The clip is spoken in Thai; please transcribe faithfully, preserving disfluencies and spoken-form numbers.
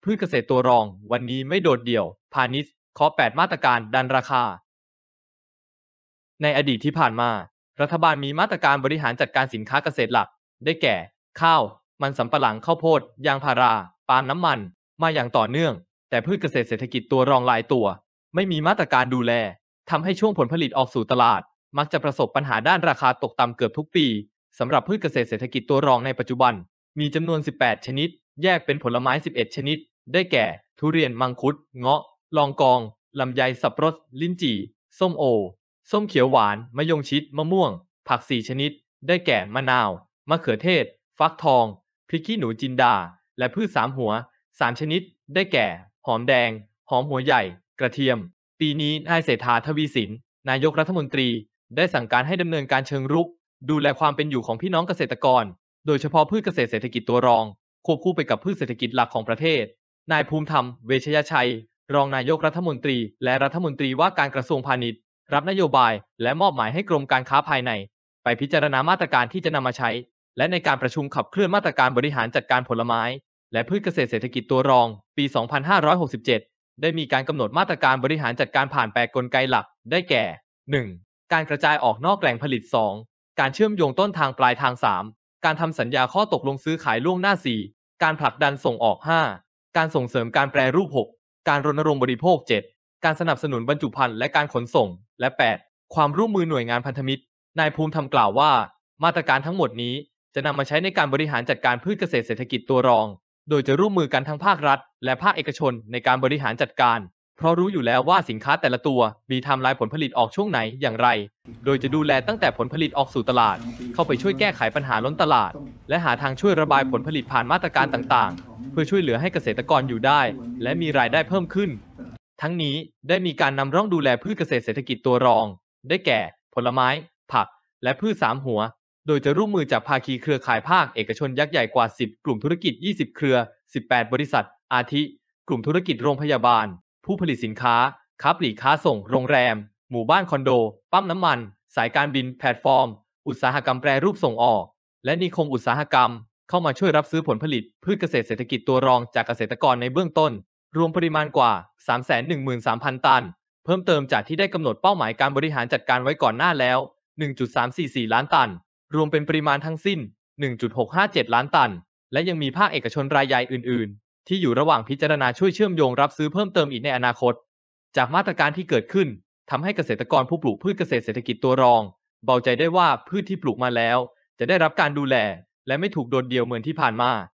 พืชเกษตรตัวรองวันนี้ไม่โดดเดี่ยวพาณิชย์เคาะแปดมาตรการดันราคาในอดีตที่ผ่านมารัฐบาลมีมาตรการบริหารจัดการสินค้าเกษตรหลักได้แก่ข้าวมันสำปะหลังข้าวโพดยางพาราปาล์มน้ำมันมาอย่างต่อเนื่องแต่พืชเกษตรเศรษฐกิจตัวรองหลายตัวไม่มีมาตรการดูแลทำให้ช่วงผลผลิตออกสู่ตลาดมักจะประสบปัญหาด้านราคาตกต่ำเกือบทุกปีสำหรับพืชเกษตรเศรษฐกิจตัวรองในปัจจุบันมีจำนวนสิบแปดชนิดแยกเป็นผลไม้สิบเอ็ดชนิดได้แก่ทุเรียนมังคุดเงาะลองกองลำไยสับปะรดลิ้นจี่ส้มโอส้มเขียวหวานมะยงชิดมะม่วงผักสี่ชนิดได้แก่มะนาวมะเขือเทศฟักทองพริกขี้หนูจินดาและพืชสามหัวสามชนิดได้แก่หอมแดงหอมหัวใหญ่กระเทียมปีนี้นายเศรษฐาทวีสินนายกรัฐมนตรีได้สั่งการให้ดำเนินการเชิงรุกดูแลความเป็นอยู่ของพี่น้องเกษตรกรโดยเฉพาะพืชเกษตรเศรษฐกิจตัวรองควบคู่ไปกับพืชเศรษฐกิจหลักของประเทศนายภูมิธรรมเวชยชัยรองนายกรัฐมนตรีและรัฐมนตรีว่าการกระทรวงพาณิชย์รับนโยบายและมอบหมายให้กรมการค้าภายในไปพิจารณามาตรการที่จะนำมาใช้และในการประชุมขับเคลื่อนมาตรการบริหารจัดการผลไม้และพืชเกษตรเศรษฐกิจตัวรองปี สองพันห้าร้อยหกสิบเจ็ด ได้มีการกำหนดมาตรการบริหารจัดการผ่านแปดกลไกหลักได้แก่ หนึ่ง การกระจายออกนอกแหล่งผลิต สอง การเชื่อมโยงต้นทางปลายทาง สาม การทำสัญญาข้อตกลงซื้อขายล่วงหน้า สี่ การผลักดันส่งออก ห้า การส่งเสริมการแปรรูป หก การรณรงค์บริโภค เจ็ด การสนับสนุนบรรจุภัณฑ์และการขนส่งและ แปด ความร่วมมือหน่วยงานพันธมิตรนายภูมิธรรมกล่าวว่ามาตรการทั้งหมดนี้จะนำมาใช้ในการบริหารจัดการพืชเกษตรเศรษฐกิจตัวรองโดยจะร่วมมือกันทั้งภาครัฐและภาคเอกชนในการบริหารจัดการเพราะรู้อยู่แล้วว่าสินค้าแต่ละตัวมีไทม์ไลน์ผลผลิตออกช่วงไหนอย่างไรโดยจะดูแลตั้งแต่ผลผลิตออกสู่ตลาดเข้าไปช่วยแก้ไขปัญหาล้นตลาดและหาทางช่วยระบายผลผลิตผ่านมาตรการต่างๆเพื่อช่วยเหลือให้เกษตรกรอยู่ได้และมีรายได้เพิ่มขึ้นทั้งนี้ได้มีการนำร่องดูแลพืชเกษตรเศรษฐกิจตัวรองได้แก่ผลไม้ผักและพืชสามหัวโดยจะร่วมมือจากภาคีเครือข่ายภาคเอกชนยักษ์ใหญ่กว่าสิบกลุ่มธุรกิจยี่สิบเครือ สิบแปด บริษัทอาทิกลุ่มธุรกิจโรงพยาบาลผู้ผลิตสินค้าค้าปลีกค้าส่งโรงแรมหมู่บ้านคอนโดปั๊มน้ำมันสายการบินแพลตฟอร์มอุตสาหกรรมแปรรูปส่งออกและนิคมอุตสาหกรรมเข้ามาช่วยรับซื้อผลผลิตพืชเกษตรเศรษฐกิจตัวรองจากเกษตรกรในเบื้องต้นรวมปริมาณกว่า สามแสนหนึ่งหมื่นสามพัน ตันเพิ่มเติมจากที่ได้กำหนดเป้าหมายการบริหารจัดการไว้ก่อนหน้าแล้ว หนึ่งจุดสามสี่สี่ ล้านตันรวมเป็นปริมาณทั้งสิ้น หนึ่งจุดหกห้าเจ็ด ล้านตันและยังมีภาคเอกชนรายใหญ่อื่นๆที่อยู่ระหว่างพิจารณาช่วยเชื่อมโยงรับซื้อเพิ่มเติมอีกในอนาคตจากมาตรการที่เกิดขึ้นทำให้เกษตรกรผู้ปลูกพืชเกษตรเศรษฐกิจตัวรองเบาใจได้ว่าพืชที่ปลูกมาแล้วจะได้รับการดูแลและไม่ถูกโดดเดี่ยวเหมือนที่ผ่านมา